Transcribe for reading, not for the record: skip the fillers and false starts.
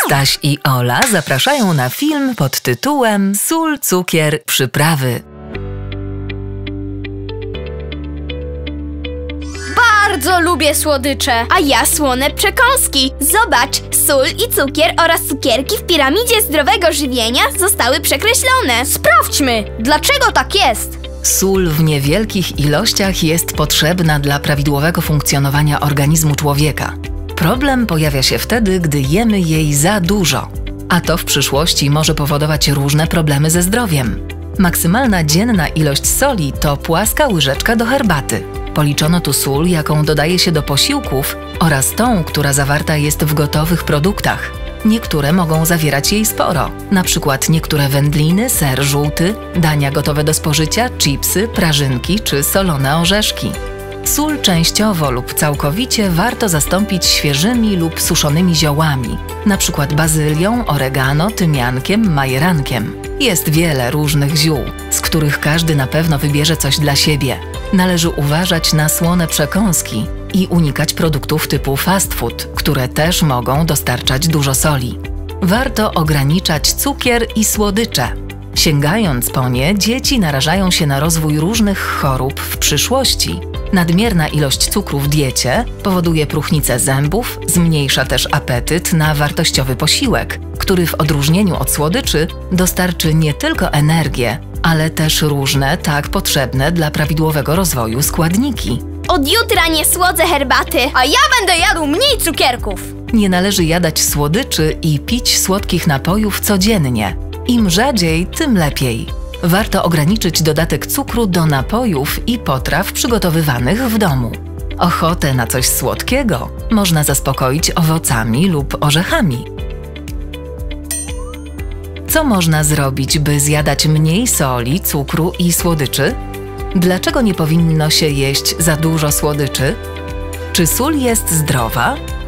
Staś i Ola zapraszają na film pod tytułem Sól, cukier, przyprawy. Bardzo lubię słodycze. A ja słone przekąski. Zobacz, sól i cukier oraz cukierki w piramidzie zdrowego żywienia zostały przekreślone. Sprawdźmy, dlaczego tak jest. Sól w niewielkich ilościach jest potrzebna dla prawidłowego funkcjonowania organizmu człowieka. Problem pojawia się wtedy, gdy jemy jej za dużo, a to w przyszłości może powodować różne problemy ze zdrowiem. Maksymalna dzienna ilość soli to płaska łyżeczka do herbaty. Policzono tu sól, jaką dodaje się do posiłków oraz tą, która zawarta jest w gotowych produktach. Niektóre mogą zawierać jej sporo, na przykład niektóre wędliny, ser żółty, dania gotowe do spożycia, chipsy, prażynki czy solone orzeszki. Sól częściowo lub całkowicie warto zastąpić świeżymi lub suszonymi ziołami, np. bazylią, oregano, tymiankiem, majerankiem. Jest wiele różnych ziół, z których każdy na pewno wybierze coś dla siebie. Należy uważać na słone przekąski i unikać produktów typu fast food, które też mogą dostarczać dużo soli. Warto ograniczać cukier i słodycze. Sięgając po nie, dzieci narażają się na rozwój różnych chorób w przyszłości. Nadmierna ilość cukru w diecie powoduje próchnicę zębów, zmniejsza też apetyt na wartościowy posiłek, który w odróżnieniu od słodyczy dostarczy nie tylko energię, ale też różne, tak potrzebne dla prawidłowego rozwoju składniki. Od jutra nie słodzę herbaty, a ja będę jadł mniej cukierków. Nie należy jadać słodyczy i pić słodkich napojów codziennie. Im rzadziej, tym lepiej. Warto ograniczyć dodatek cukru do napojów i potraw przygotowywanych w domu. Ochotę na coś słodkiego można zaspokoić owocami lub orzechami. Co można zrobić, by zjadać mniej soli, cukru i słodyczy? Dlaczego nie powinno się jeść za dużo słodyczy? Czy sól jest zdrowa?